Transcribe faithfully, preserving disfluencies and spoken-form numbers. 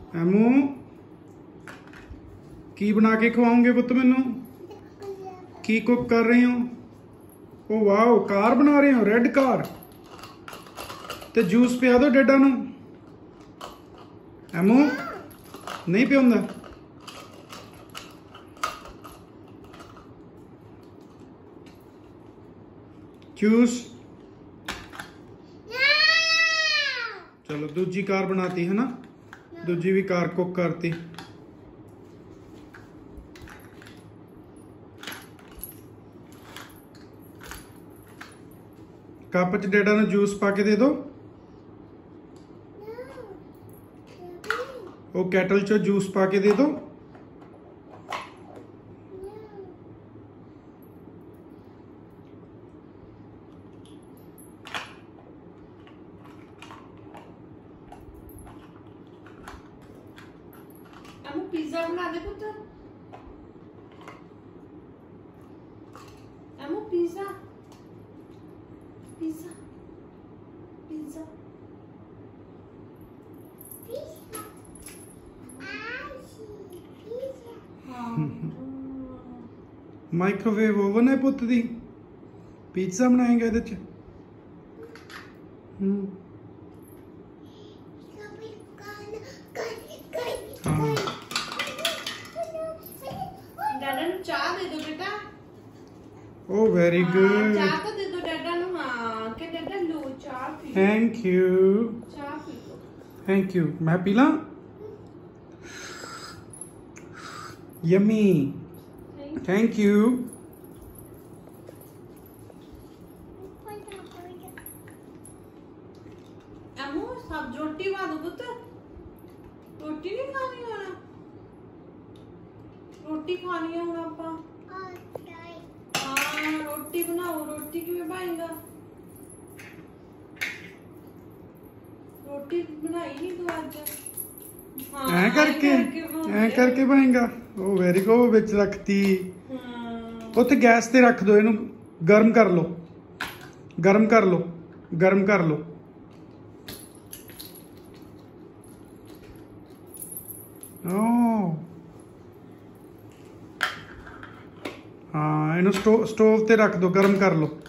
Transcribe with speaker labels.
Speaker 1: Emu की बना के खवाओगे पुत मैनू? की कुक कर रहे हो? ओ वाह, कार बना रहे हो, रेड कार। ते जूस पिया दो डेडा नू। एमू नहीं पियोंदा? जूस। चलो दूजी कार बनाती है ना, दूजी भी कार कुक करती। कप च डेडा ने जूस पाके दे दो। वो कैटल चो जूस पाके दे दो।
Speaker 2: पिज्जा बना दे पुत्र। एमू pizza pizza pizza
Speaker 1: microwave oven है पुत दी, पिज्जा बनाएंगे ਇਹਦੇ ਚ। हम्म
Speaker 2: चाह दे दो बेटा।
Speaker 1: Oh very good.
Speaker 2: चाह तो दे दो डैडा नु। हां के डैडा लो चाह पी।
Speaker 1: Thank you.
Speaker 2: चाह पी लो।
Speaker 1: Thank you. मैं पी ला? यम्मी। Thank you.
Speaker 2: अमू सब रोटी खा दो पुत्र। रोटी नहीं खानी है ना? रोटी खानी है हूं आपा। हाँ रोटी बनाओ। रोटी किवें बनाएगा? रोटी बनाई नहीं तू आज? हाँ
Speaker 1: ऐ करके ऐ करके बनाएगा। ओ वेरी गुड। विच रखती। उत्थे गैस ते रख दो, इनू गर्म कर लो, गर्म कर लो, गर्म कर लो। ओ हाँ, इनू स्टो स्टोव ते रख दो, गर्म कर लो।